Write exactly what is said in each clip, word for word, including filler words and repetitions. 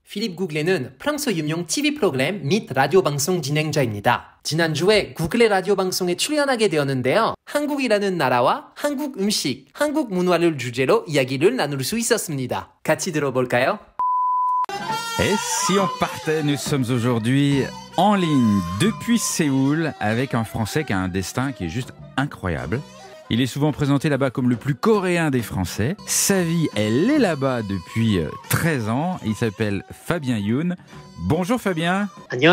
필립 구글레는 프랑스 유명 티비 프로그램 및 라디오 방송 진행자입니다. 지난주에 구글의 라디오 방송에 출연하게 되었는데요. 한국이라는 나라와 한국 음식, 한국 문화를 주제로 이야기를 나눌 수 있었습니다. 같이 들어볼까요? Et si on partait, nous sommes aujourd'hui en ligne depuis Séoul avec un Français qui a un destin qui est juste incroyable. Il est souvent présenté là-bas comme le plus coréen des Français. Sa vie, elle est là-bas depuis treize ans. Il s'appelle Fabien Youn. Bonjour Fabien.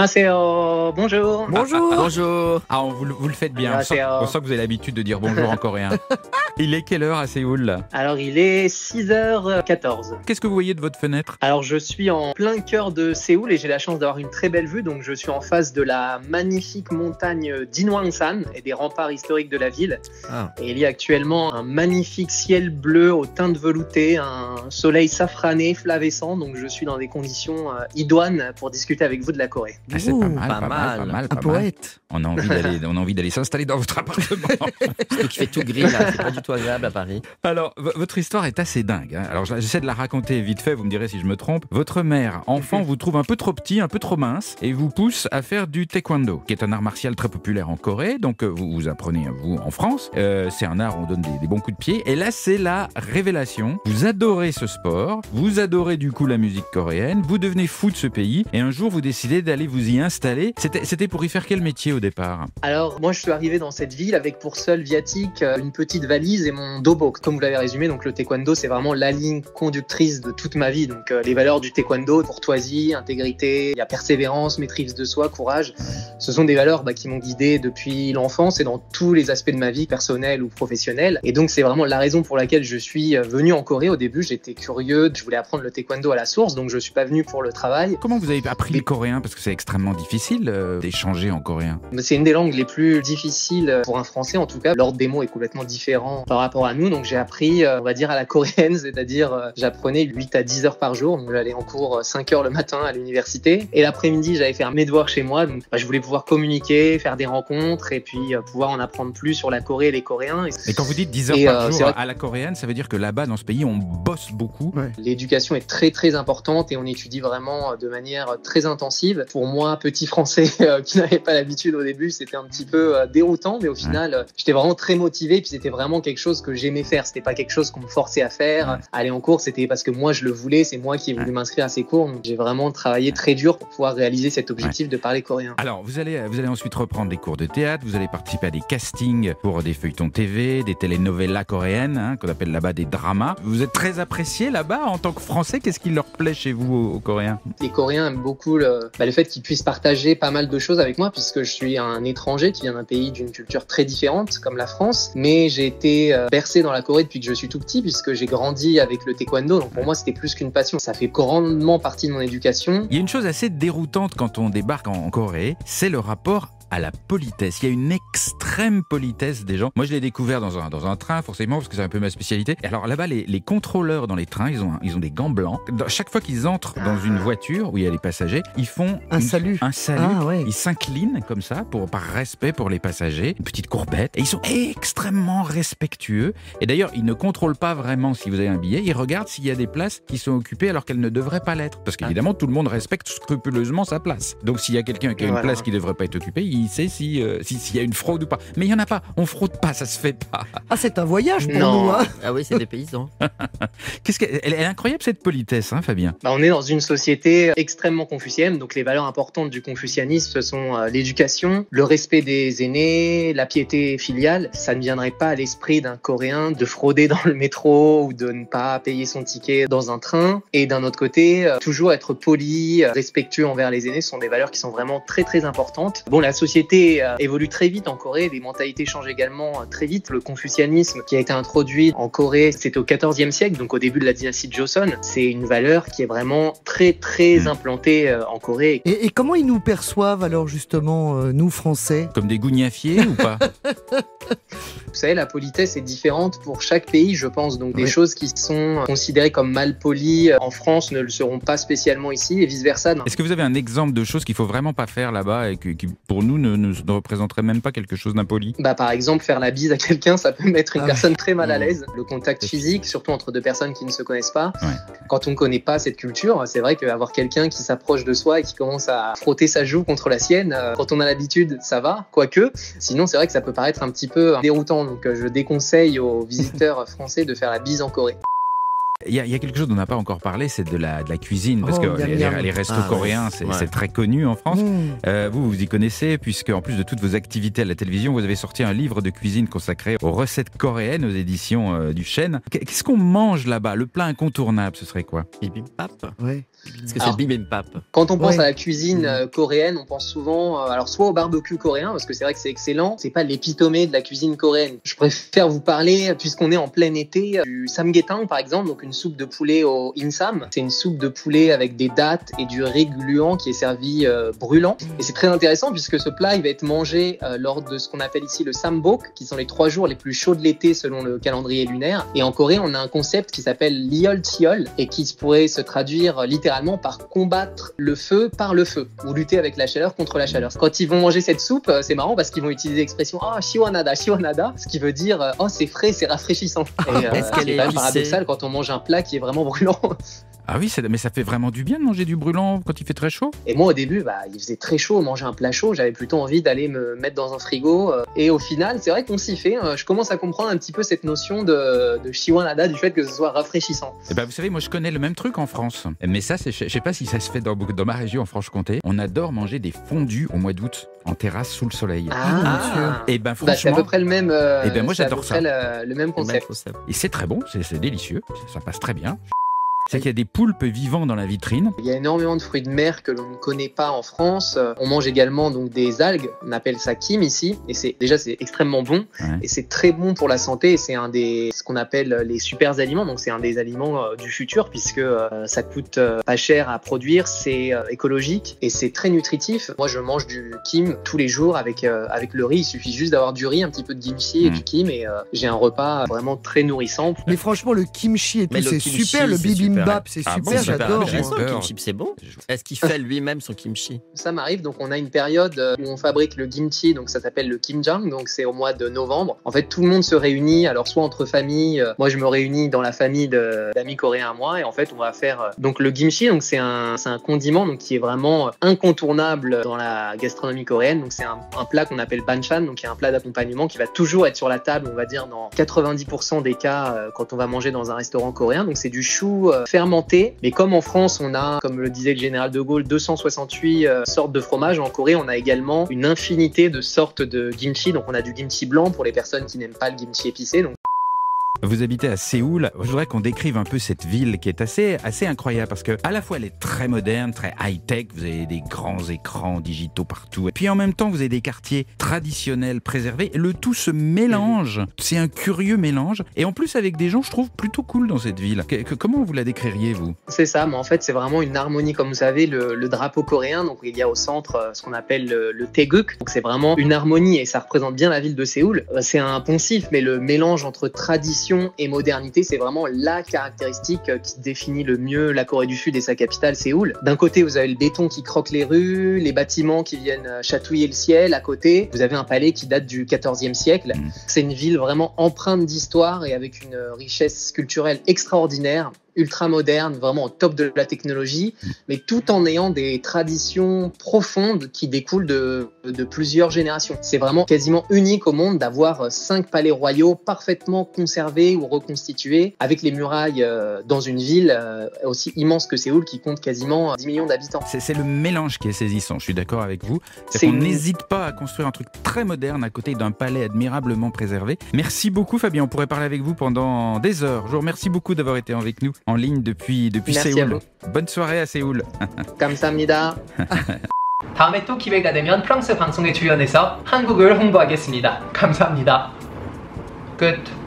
안녕하세요. Bonjour. Bonjour. Bonjour. Ah, on, vous, le- vous le faites bien. On sent, on sent que vous avez l'habitude de dire bonjour en coréen. Il est quelle heure à Séoul là? Alors, il est six heures quatorze. Qu'est-ce que vous voyez de votre fenêtre? Alors, je suis en plein cœur de Séoul et j'ai la chance d'avoir une très belle vue. Donc, je suis en face de la magnifique montagne d'Inhwangsan et des remparts historiques de la ville. Ah. Et il y a actuellement un magnifique ciel bleu aux teintes veloutées, un soleil safrané, flavescent. Donc, je suis dans des conditions euh, idoines pour discuter avec vous de la Corée. Ah, c'est Ouh, pas mal, pas pas mal, mal. pas mal, Un pas mal. poète. On a envie d'aller, on a envie d'aller s'installer dans votre appartement. Surtout qu'il fait tout gris là, c'est pas du tout agréable à Paris. Alors, v- votre histoire est assez dingue. hein. Alors, j'essaie de la raconter vite fait, vous me direz si je me trompe. Votre mère, enfant, vous trouve un peu trop petit, un peu trop mince, et vous pousse à faire du taekwondo, qui est un art martial très populaire en Corée. Donc, euh, vous, vous apprenez, vous, en France. Euh, c'est un art où on donne des, des bons coups de pied. Et là, c'est la révélation. Vous adorez ce sport, vous adorez du coup la musique coréenne, vous devenez fou de ce pays, et un jour, vous décidez d'aller vous y installer. C'était, c'était pour y faire quel métier au départ? Alors, moi, je suis arrivé dans cette ville avec pour seul viatique euh, une petite valise et mon dobok. Comme vous l'avez résumé, donc le taekwondo, c'est vraiment la ligne conductrice de toute ma vie. Donc, euh, les valeurs du taekwondo, courtoisie, intégrité, il y a persévérance, maîtrise de soi, courage. Ce sont des valeurs bah, qui m'ont guidé depuis l'enfance et dans tous les aspects de ma vie, personnelle ou professionnelle. Et donc, c'est vraiment la raison pour laquelle je suis euh, venu en Corée. Au début, j'étais curieux, je voulais apprendre le taekwondo à la source, donc je suis pas venu pour le travail. Comment vous avez appris le coréen? Parce que c'est extrêmement difficile euh, d'échanger en coréen. Mais c'est une des langues les plus difficiles pour un Français, en tout cas. L'ordre des mots est complètement différent par rapport à nous. Donc j'ai appris, euh, on va dire, à la coréenne, c'est-à-dire euh, j'apprenais huit à dix heures par jour. Donc j'allais en cours cinq heures le matin à l'université. Et l'après-midi, j'allais faire mes devoirs chez moi. Donc bah, je voulais pouvoir communiquer, faire des rencontres et puis euh, pouvoir en apprendre plus sur la Corée et les Coréens. Et Et quand vous dites dix heures Et, par euh, c'est jour vrai que- à la coréenne, ça veut dire que là-bas, dans ce pays, on bosse beaucoup. Ouais. l'éducation est très très importante et on étudie vraiment de manière très intensive. Pour moi, petit français euh, qui n'avait pas l'habitude au début, c'était un petit peu euh, déroutant, mais au final, euh, j'étais vraiment très motivé. Puis c'était vraiment quelque chose que j'aimais faire. C'était pas quelque chose qu'on me forçait à faire. Ouais. Aller en cours, c'était parce que moi je le voulais. C'est moi qui ai voulu Ouais. m'inscrire à ces cours. Donc j'ai vraiment travaillé très dur pour pouvoir réaliser cet objectif de parler coréen. Alors, vous allez, vous allez ensuite reprendre des cours de théâtre, vous allez participer à des castings pour des feuilletons T V, des telenovelas coréennes, hein, qu'on appelle là-bas des dramas. Vous êtes très apprécié là-bas en tant que Français. Qu'est-ce qui leur plaît chez vous, aux, aux Coréens? Les Coréens aiment beaucoup le, bah, le fait qu'ils puissent partager pas mal de choses avec moi, puisque je suis un étranger qui vient d'un pays d'une culture très différente, comme la France. Mais j'ai été euh, bercé dans la Corée depuis que je suis tout petit, puisque j'ai grandi avec le taekwondo. Donc pour moi, c'était plus qu'une passion. Ça fait grandement partie de mon éducation. Il y a une chose assez déroutante quand on débarque en, en Corée, c'est le rapport à la politesse. Il y a une extrême politesse des gens. Moi, je l'ai découvert dans un, dans un train, forcément, parce que c'est un peu ma spécialité. Et alors là-bas, les, les contrôleurs dans les trains, ils ont, un- ils ont des gants blancs. Dans- chaque fois qu'ils entrent dans une voiture où il y a les passagers, ils font Un une- salut. Un salut. Ah ouais. Ils s'inclinent comme ça, pour, par respect pour les passagers. Une petite courbette. Et ils sont extrêmement respectueux. Et d'ailleurs, ils ne contrôlent pas vraiment si vous avez un billet. Ils regardent s'il y a des places qui sont occupées alors qu'elles ne devraient pas l'être. Parce qu'évidemment, tout le monde respecte scrupuleusement sa place. Donc, s'il y a quelqu'un qui a une Voilà. place qui ne devrait pas être occupée, il sait si, euh, si- s'il y a une fraude ou pas. Mais il n'y en a pas. On fraude pas, ça se fait pas. Ah, c'est un voyage pour Non. nous, hein. Ah oui, c'est des paysans. Qu'est-ce qu'elle elle est incroyable cette politesse, hein, Fabien? Bah, on est dans une société extrêmement confucienne, donc les valeurs importantes du confucianisme, ce sont euh, l'éducation, le respect des aînés, la piété filiale. Ça ne viendrait pas à l'esprit d'un Coréen de frauder dans le métro ou de ne pas payer son ticket dans un train. Et d'un autre côté, euh, toujours être poli, euh, respectueux envers les aînés, ce sont des valeurs qui sont vraiment très très importantes. Bon, la société euh, évolue très vite en Corée, les mentalités changent également euh, très vite. Le confucianisme qui a été introduit en Corée, c'était au quatorzième siècle, donc au début de la dynastie de Joseon. C'est une valeur qui est vraiment très très Mmh. implantée euh, en Corée. Et, et comment ils nous perçoivent alors justement, euh, nous Français? Comme des gougnafiers ou pas? savez, la politesse est différente pour chaque pays, je pense. Donc, des Oui. choses qui sont considérées comme mal polies en France ne le seront pas spécialement ici et vice-versa. Est-ce que vous avez un exemple de choses qu'il faut vraiment pas faire là-bas et que, qui, pour nous, ne, ne, ne représenterait même pas quelque chose d'impoli? Bah, par exemple, faire la bise à quelqu'un, ça peut mettre une Ah personne très mal à Mmh. l'aise. Le contact physique, surtout entre deux personnes qui ne se connaissent pas. Ouais. Quand on ne connaît pas cette culture, c'est vrai qu'avoir quelqu'un qui s'approche de soi et qui commence à frotter sa joue contre la sienne, euh, quand on a l'habitude, ça va, quoique. Sinon, c'est vrai que ça peut paraître un petit peu déroutant. Donc, euh, je déconseille aux visiteurs français de faire la bise en Corée. Il y, a, il y a quelque chose dont on n'a pas encore parlé, c'est de la, de la cuisine, parce Oh, que miam, les, miam. les- les restos Ah, ouais. coréens, c'est Ouais. c'est très connu en France. Mmh. Euh, vous, vous y connaissez, puisque en plus de toutes vos activités à la télévision, vous avez sorti un livre de cuisine consacré aux recettes coréennes aux éditions euh, du Chêne. Qu'est-ce qu'on mange là-bas? Le plat incontournable, ce serait quoi? Bibimbap. Ouais. Est-ce que c'est Alors, bibimbap? Quand on pense Ouais. à la cuisine euh, coréenne, on pense souvent, euh, alors soit au barbecue coréen, parce que c'est vrai que c'est excellent, c'est pas l'épitomée de la cuisine coréenne. Je préfère vous parler, puisqu'on est en plein été, du samgyetang par exemple, donc une soupe de poulet au insam. C'est une soupe de poulet avec des dattes et du riz gluant qui est servi euh, brûlant. Et c'est très intéressant puisque ce plat, il va être mangé euh, lors de ce qu'on appelle ici le sambok, qui sont les trois jours les plus chauds de l'été selon le calendrier lunaire. Et en Corée, on a un concept qui s'appelle liol chiol et qui pourrait se traduire euh, littéralement par combattre le feu par le feu ou lutter avec la chaleur contre la chaleur. Quand ils vont manger cette soupe, euh, c'est marrant parce qu'ils vont utiliser l'expression oh shiwanada shiwanada, ce qui veut dire euh, oh c'est frais, c'est rafraîchissant. Et, euh, Est-ce qu'elle c'est est quand même épicée? paradoxal quand on mange un plat qui est vraiment brûlant. Ah oui, c'est- mais ça fait vraiment du bien de manger du brûlant quand il fait très chaud? Et moi au début, bah, il faisait très chaud, manger un plat chaud, j'avais plutôt envie d'aller me mettre dans un frigo. euh, et au final, c'est vrai qu'on s'y fait. euh, je commence à comprendre un petit peu cette notion de, de shiwanada, du fait que ce soit rafraîchissant. Eh ben, vous savez, moi je connais le même truc en France. Mais ça, c'est- je sais pas si ça se fait dans, beaucoup- dans ma région en Franche-Comté. On adore manger des fondus au mois d'août en terrasse sous le soleil. Ah, Et ben Bah, c'est à franchement, peu près le même. euh, Eh ben, moi, c'est à j'adore peu ça. près Le, le même concept. et c'est très bon, c'est c'est délicieux, ça passe très bien. C'est qu'il y a des poulpes vivants dans la vitrine. Il y a énormément de fruits de mer que l'on ne connaît pas en France. Euh, On mange également donc des algues. On appelle ça kim ici. Et c'est déjà c'est extrêmement bon. Ouais. Et c'est très bon pour la santé. Et c'est un des ce qu'on appelle les super aliments. Donc c'est un des aliments euh, du futur puisque euh, ça coûte euh, pas cher à produire. C'est euh, écologique et c'est très nutritif. Moi je mange du kim tous les jours avec euh, avec le riz. Il suffit juste d'avoir du riz, un petit peu de kimchi et Mm. du kim et euh, j'ai un repas vraiment très nourrissant. Mais franchement, le kimchi et tout, Mais le c'est kimchi, super. Le c'est super. bibimbap, c'est Ah bon, super, super. j'adore. J'ai moi. peur. Le kimchi, c'est bon. Est-ce qu'il fait lui-même son kimchi? Ça m'arrive, donc on a une période euh, où on fabrique le kimchi, donc ça s'appelle le kimjang, donc c'est au mois de novembre. En fait, tout le monde se réunit, alors soit entre familles, euh, moi je me réunis dans la famille de- d'amis coréens à moi, et en fait on va faire euh, donc le kimchi, donc c'est un, c'est un condiment donc qui est vraiment incontournable dans la gastronomie coréenne, donc c'est un, un plat qu'on appelle banchan, donc qui est un plat d'accompagnement qui va toujours être sur la table, on va dire dans quatre-vingt-dix pour cent des cas euh, quand on va manger dans un restaurant coréen, donc c'est du chou euh, fermenté, mais comme en France on a, comme le disait le général de Gaulle, deux cent soixante-huit euh, sortes de fromage. En Corée, on a également une infinité de sortes de kimchi. Donc, on a du kimchi blanc pour les personnes qui n'aiment pas le kimchi épicé. Donc, Vous habitez à Séoul. Je voudrais qu'on décrive un peu cette ville qui est assez, assez incroyable parce que à la fois elle est très moderne, très high-tech. Vous avez des grands écrans digitaux partout. Et puis en même temps, vous avez des quartiers traditionnels préservés. Le tout se mélange. C'est un curieux mélange. Et en plus, avec des gens, je trouve, plutôt cool dans cette ville. Que- que- comment vous la décririez, vous? c'est ça. Mais en fait, c'est vraiment une harmonie. Comme vous savez, le, le drapeau coréen, donc il y a au centre euh, ce qu'on appelle le, le taeguk. Donc, c'est vraiment une harmonie et ça représente bien la ville de Séoul. Euh, C'est un poncif, mais le mélange entre tradition et modernité, c'est vraiment la caractéristique euh, qui définit le mieux la Corée du Sud et sa capitale, Séoul. D'un côté, vous avez le béton qui croque les rues, les bâtiments qui viennent euh, chatouiller le ciel. À côté, vous avez un palais qui date du quatorzième siècle. Mmh. C'est une ville vraiment empreinte d'histoire et avec une euh, richesse culturelle extraordinaire, ultra moderne, vraiment au top de la technologie, mais tout en ayant des traditions profondes qui découlent de, de plusieurs générations. C'est vraiment quasiment unique au monde d'avoir cinq palais royaux parfaitement conservés ou reconstitués avec les murailles euh, dans une ville euh, aussi immense que Séoul qui compte quasiment dix millions d'habitants. C'est c'est le mélange qui est saisissant, je suis d'accord avec vous. C'est C'est qu'on une- n'hésite pas à construire un truc très moderne à côté d'un palais admirablement préservé. Merci beaucoup Fabien, on pourrait parler avec vous pendant des heures. Je vous remercie beaucoup d'avoir été avec nous en ligne depuis, depuis Merci Séoul. à Bonne soirée à Séoul. 감사합니다. 다음에 또 기회가 되면 프랑스 방송에 출연해서 한국을 홍보하겠습니다. 감사합니다. 끝.